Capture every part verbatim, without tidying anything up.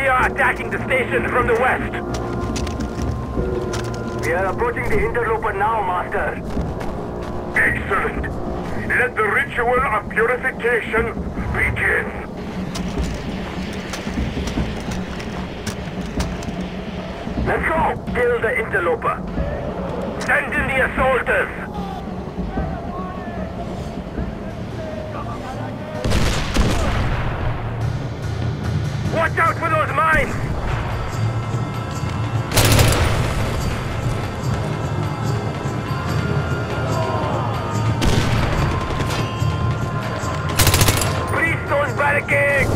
We are attacking the station from the west. We are approaching the interloper now, Master. Excellent. Let the ritual of purification begin. Let's go! Kill the interloper. Send in the assaulters. Watch out for those mines! Freestone barricade!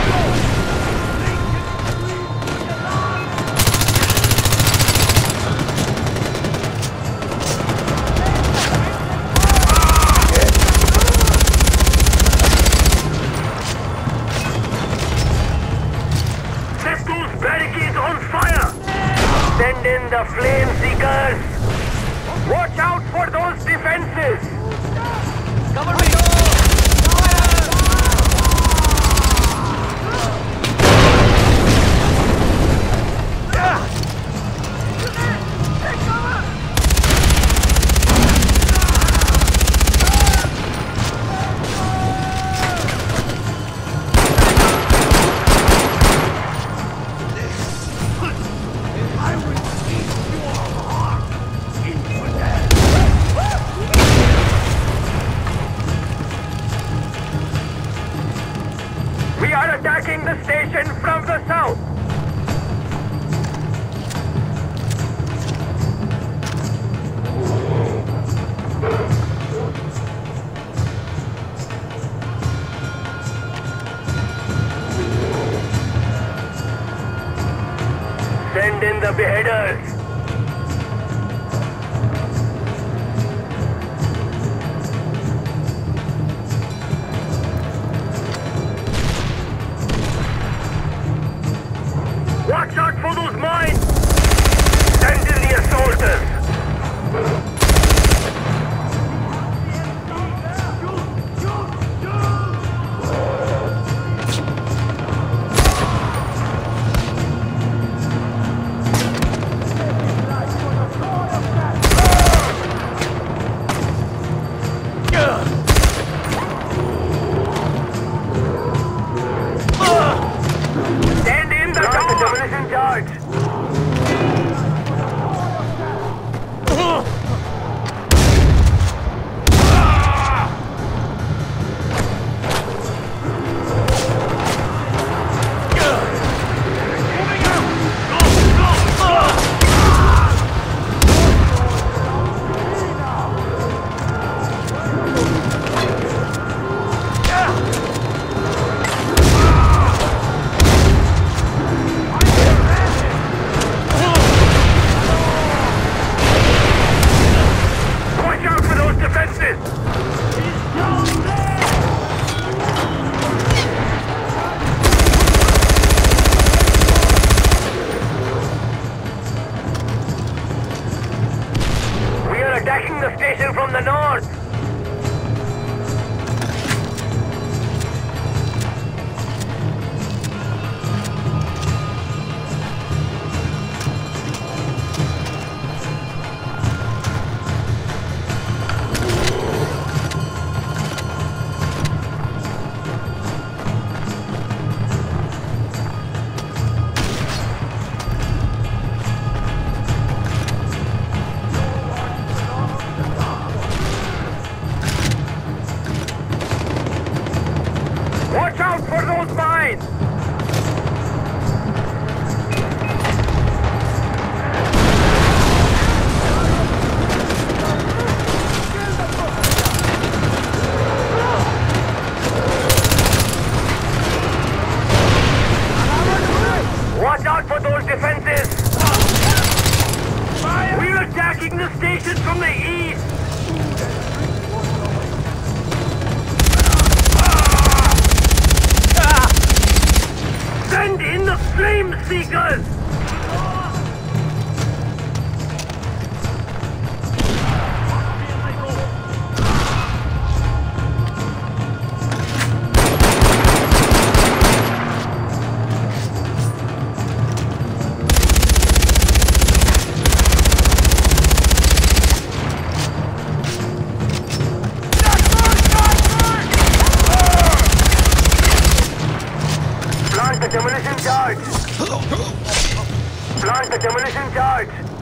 Send in the flame seekers! Watch out for those defenses! Cover me! Attacking the station from the south. Send in the beheaders. Watch out for those mines! Send in the assaulters! Demolition charge! Attacking the station from the north! Watch out for those mines! Watch out for those defenses! We're attacking the station from the east! Send in the flame seekers! demolition charge! Plant the demolition charge!